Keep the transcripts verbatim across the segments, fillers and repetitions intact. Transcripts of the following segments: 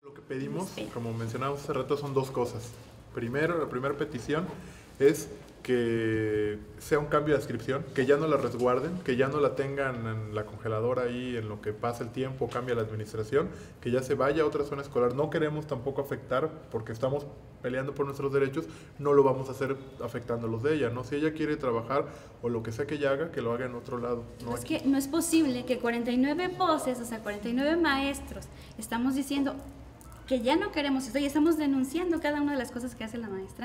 Lo que pedimos, como mencionábamos hace rato, son dos cosas. Primero, la primera petición es que sea un cambio de adscripción, que ya no la resguarden, que ya no la tengan en la congeladora ahí en lo que pasa el tiempo, cambia la administración, que ya se vaya a otra zona escolar. No queremos tampoco afectar, porque estamos peleando por nuestros derechos, no lo vamos a hacer afectando a los de ella, ¿no? Si ella quiere trabajar o lo que sea que ella haga, que lo haga en otro lado. No es aquí. que no es posible que cuarenta y nueve voces, o sea, cuarenta y nueve maestros, estamos diciendo que ya no queremos esto y estamos denunciando cada una de las cosas que hace la maestra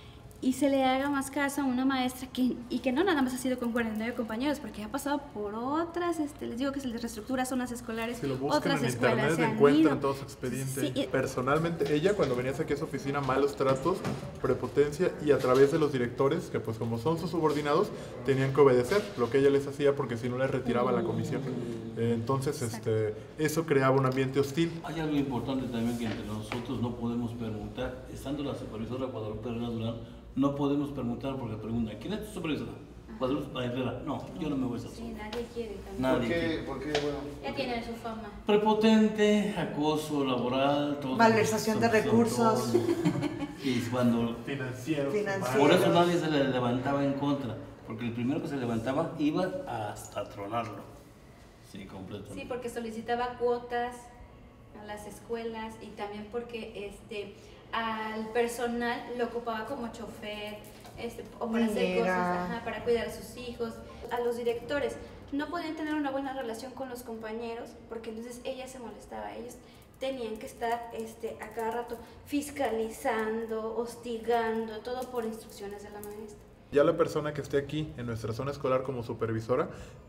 y se le haga más caso a una maestra que, y que no nada más ha sido con cuarenta y nueve compañeros, porque ha pasado por otras, este, les digo que se les reestructura zonas escolares, si lo buscan otras en escuelas internet se han encuentran ido. todo su expediente. Sí, y- Personalmente, ella cuando venías aquí a su oficina, malos tratos, prepotencia, y a través de los directores, que pues como son sus subordinados, tenían que obedecer lo que ella les hacía, porque si no les retiraba la comisión. Eh, entonces, este, eso creaba un ambiente hostil. Hay algo importante también que entre nosotros no podemos permutar. Estando la supervisora Guadalupe Herrera Durán, no podemos permutar porque preguntan, ¿quién es tu supervisora? Guadalupe Herrera. No, yo no me voy a hacer. Sí, nadie quiere también. Nadie ¿Por qué? quiere. ¿Por qué? Bueno, Ya tienen su fama. Prepotente, acoso laboral, todo. Malversación de son- son recursos. todo. Y cuando... Financiero. Financiero. Por eso nadie se le levantaba en contra, porque el primero que se levantaba iba hasta tronarlo. Sí, completamente. Sí, porque solicitaba cuotas a las escuelas y también porque este al personal lo ocupaba como chofer, este, o para hacer Niñera. cosas, ajá, para cuidar a sus hijos. A los directores no podían tener una buena relación con los compañeros porque entonces ella se molestaba, ellos tenían que estar este, a cada rato fiscalizando, hostigando, todo por instrucciones de la maestra. Ya la persona que esté aquí en nuestra zona escolar como supervisora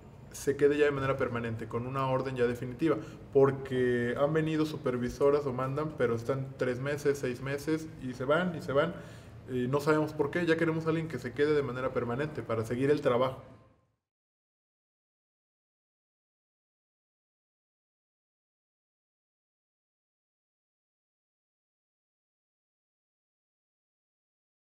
se quede ya de manera permanente, con una orden ya definitiva, porque han venido supervisoras o mandan, pero están tres meses, seis meses y se van y se van, y no sabemos por qué. Ya queremos a alguien que se quede de manera permanente para seguir el trabajo.